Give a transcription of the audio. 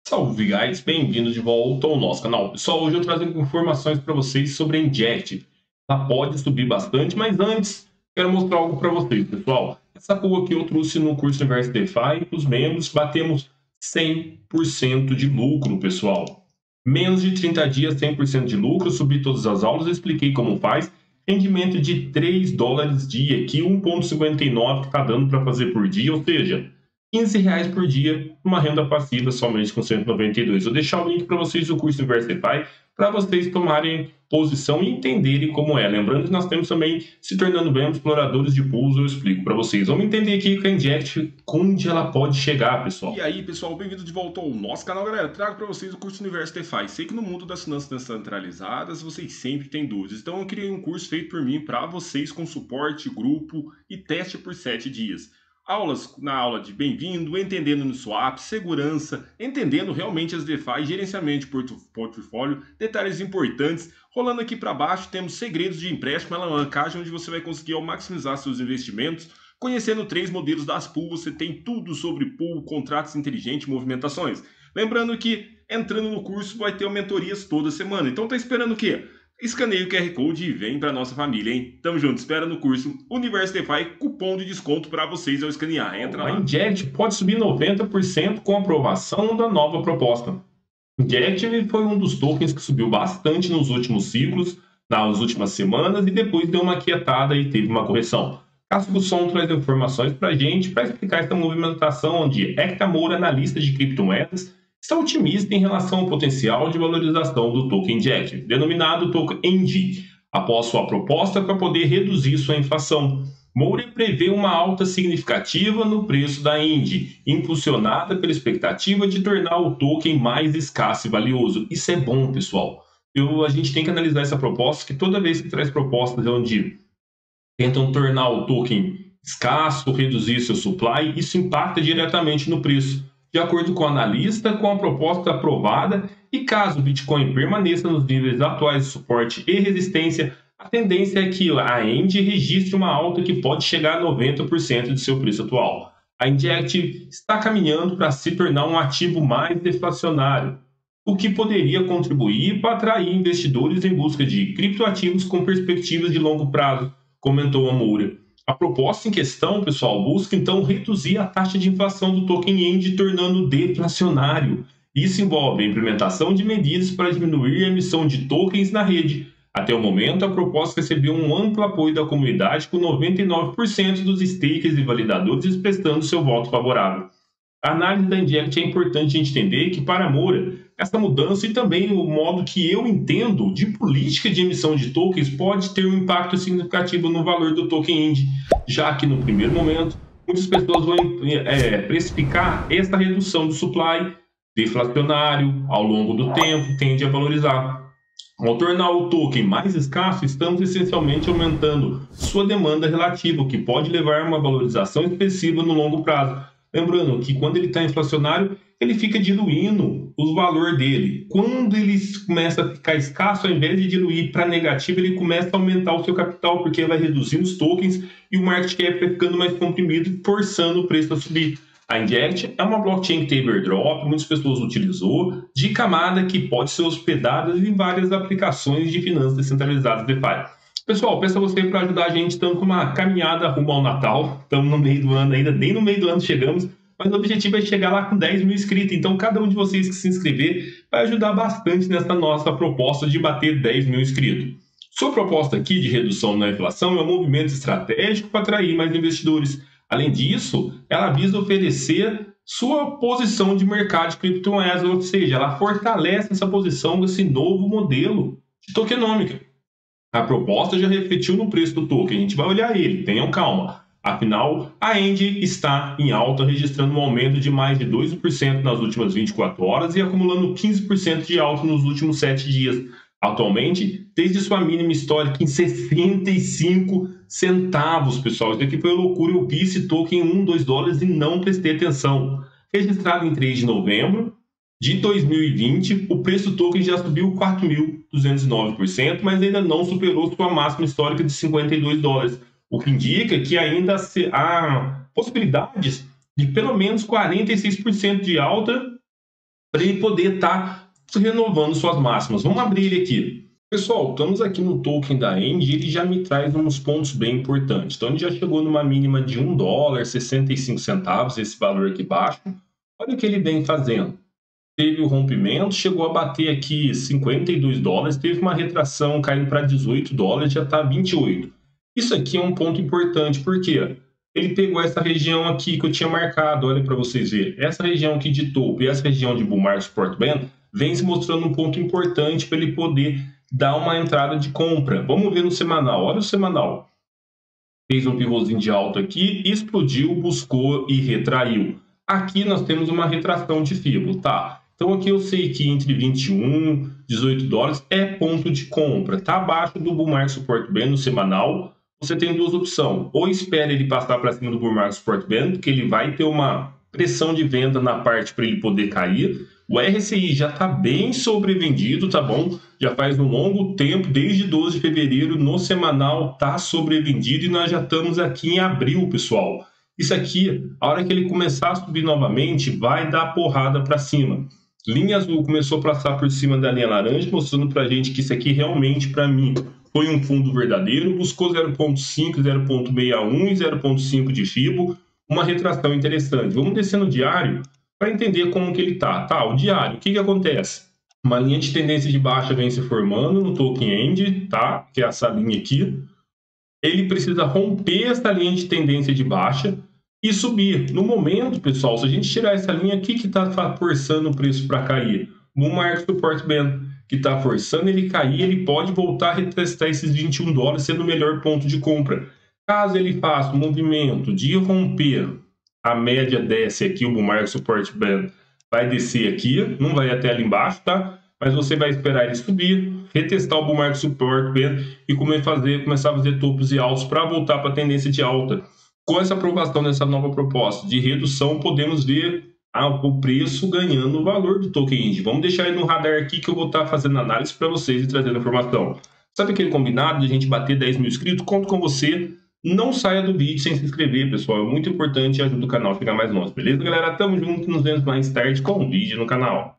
Salve, guys! Bem-vindos de volta ao nosso canal. Pessoal, hoje eu trago informações para vocês sobre a Inject. Ela pode subir bastante, mas antes quero mostrar algo para vocês, pessoal. Essa pool aqui eu trouxe no curso Universo DeFi. Os membros batemos 100% de lucro, pessoal. Menos de 30 dias, 100% de lucro. Subi todas as aulas, eu expliquei como faz. Rendimento de $3 dia, aqui 1,59 que está dando para fazer por dia, ou seja, R$ 15 por dia, uma renda passiva somente com 192. Vou deixar o link para vocês do curso Diversify para vocês tomarem posição e entenderem como é. Lembrando que nós temos também se tornando bem exploradores de pools, eu explico para vocês. Vamos entender aqui com a Inject, onde ela pode chegar, pessoal. E aí, pessoal, bem-vindo de volta ao nosso canal, galera. Trago para vocês o curso Universo DeFi. Sei que no mundo das finanças descentralizadas vocês sempre têm dúvidas, então eu criei um curso feito por mim para vocês com suporte, grupo e teste por 7 dias. Aulas na aula de bem-vindo, entendendo no swap, segurança, entendendo realmente as DeFi, gerenciamento de portfólio, detalhes importantes. Rolando aqui para baixo temos segredos de empréstimo, alavancagem, onde você vai conseguir maximizar seus investimentos. Conhecendo 3 modelos das pools, você tem tudo sobre pool, contratos inteligentes e movimentações. Lembrando que entrando no curso vai ter mentorias toda semana. Então tá esperando o quê? Escaneie o QR Code e vem para nossa família, hein? Tamo junto, espera no curso Universo DeFi, cupom de desconto para vocês ao escanear. Entra lá. A Inject pode subir 90% com a aprovação da nova proposta. Inject foi um dos tokens que subiu bastante nos últimos ciclos, nas últimas semanas, e depois deu uma quietada e teve uma correção. Casco Som traz informações para a gente para explicar essa movimentação, onde Hector Moura, analista de criptomoedas, está otimista em relação ao potencial de valorização do token Inject, denominado token END, após sua proposta para poder reduzir sua inflação. Moura prevê uma alta significativa no preço da END, impulsionada pela expectativa de tornar o token mais escasso e valioso. Isso é bom, pessoal. A gente tem que analisar essa proposta, que toda vez que traz propostas onde tentam tornar o token escasso, reduzir seu supply, isso impacta diretamente no preço. De acordo com o analista, com a proposta aprovada, e caso o Bitcoin permaneça nos níveis atuais de suporte e resistência, a tendência é que a END registre uma alta que pode chegar a 90% de seu preço atual. A Inject está caminhando para se tornar um ativo mais deflacionário, o que poderia contribuir para atrair investidores em busca de criptoativos com perspectivas de longo prazo, comentou a Moura. A proposta em questão, pessoal, busca então reduzir a taxa de inflação do token END, tornando deflacionário. Isso envolve a implementação de medidas para diminuir a emissão de tokens na rede. Até o momento, a proposta recebeu um amplo apoio da comunidade, com 99% dos stakers e validadores expressando seu voto favorável. A análise da Inject é importante a gente entender que, para a Moura, essa mudança e também o modo que eu entendo de política de emissão de tokens pode ter um impacto significativo no valor do token END, já que no primeiro momento muitas pessoas vão precificar essa redução do supply deflacionário ao longo do tempo, tende a valorizar. Ao tornar o token mais escasso, estamos essencialmente aumentando sua demanda relativa, o que pode levar a uma valorização expressiva no longo prazo. Lembrando que quando ele está inflacionário, ele fica diluindo o valor dele. Quando ele começa a ficar escasso, ao invés de diluir para negativo, ele começa a aumentar o seu capital, porque vai reduzindo os tokens e o market cap vai ficando mais comprimido, forçando o preço a subir. A Inject é uma blockchain que teve airdrop, muitas pessoas utilizou, de camada que pode ser hospedada em várias aplicações de finanças descentralizadas DeFi. Pessoal, peço a você para ajudar a gente, estamos com uma caminhada rumo ao Natal, estamos no meio do ano ainda, nem no meio do ano chegamos, mas o objetivo é chegar lá com 10 mil inscritos, então cada um de vocês que se inscrever vai ajudar bastante nessa nossa proposta de bater 10 mil inscritos. Sua proposta aqui de redução na inflação é um movimento estratégico para atrair mais investidores. Além disso, ela visa oferecer sua posição de mercado de criptomoedas, ou seja, ela fortalece essa posição desse novo modelo de tokenômica. A proposta já refletiu no preço do token, a gente vai olhar ele, tenham calma. Afinal, a END está em alta, registrando um aumento de mais de 12% nas últimas 24 horas e acumulando 15% de alta nos últimos 7 dias. Atualmente, desde sua mínima histórica em 65 centavos, pessoal. Isso aqui foi loucura, eu vi esse token em $1, $2 e não prestei atenção. Registrado em 3 de novembro de 2020, o preço do token já subiu 4.209%, mas ainda não superou sua máxima histórica de $52, o que indica que ainda há possibilidades de pelo menos 46% de alta para ele poder estar renovando suas máximas. Vamos abrir ele aqui. Pessoal, estamos aqui no token da End, ele já me traz uns pontos bem importantes. Então, ele já chegou numa mínima de $1,65, esse valor aqui baixo. Olha o que ele vem fazendo. Teve o rompimento, chegou a bater aqui $52, teve uma retração caindo para $18, já está 28. Isso aqui é um ponto importante, porque ele pegou essa região aqui que eu tinha marcado, olha para vocês verem. Essa região aqui de topo e essa região de Bull Market Support Band vem se mostrando um ponto importante para ele poder dar uma entrada de compra. Vamos ver no semanal, olha o semanal. Fez um pivôzinho de alta aqui, explodiu, buscou e retraiu. Aqui nós temos uma retração de FIBO, tá? Então aqui eu sei que entre 21 e $18 é ponto de compra. Tá abaixo do Bull Market Support Band no semanal. Você tem duas opções. Ou espera ele passar para cima do Bull Market Support Band, que ele vai ter uma pressão de venda na parte para ele poder cair. O RSI já está bem sobrevendido, tá bom? Já faz um longo tempo, desde 12 de fevereiro, no semanal está sobrevendido e nós já estamos aqui em abril, pessoal. Isso aqui, a hora que ele começar a subir novamente, vai dar porrada para cima. Linha azul começou a passar por cima da linha laranja, mostrando para a gente que isso aqui realmente, para mim, foi um fundo verdadeiro. Buscou 0,5, 0,61 e 0,5 de FIBO. Uma retração interessante. Vamos descer no diário para entender como que ele tá. Tá, o diário, o que acontece? Uma linha de tendência de baixa vem se formando no token End, tá? Que é essa linha aqui. Ele precisa romper essa linha de tendência de baixa e subir. No momento, pessoal, se a gente tirar essa linha aqui que está forçando o preço para cair, Bull Market Support Band, que está forçando ele cair, ele pode voltar a retestar esses $21, sendo o melhor ponto de compra. Caso ele faça um movimento de romper a média, desce aqui, o Bull Market Support Band vai descer aqui, não vai até ali embaixo, tá? Mas você vai esperar ele subir, retestar o Bull Market Support Band e começar a fazer topos e altos para voltar para a tendência de alta. Com essa aprovação dessa nova proposta de redução, podemos ver o preço ganhando o valor do token End. Vamos deixar ele no radar aqui que eu vou estar fazendo análise para vocês e trazendo informação. Sabe aquele combinado de a gente bater 10 mil inscritos? Conto com você. Não saia do vídeo sem se inscrever, pessoal. É muito importante e ajuda o canal a chegar mais longe. Beleza, galera? Tamo junto. Nos vemos mais tarde com um vídeo no canal.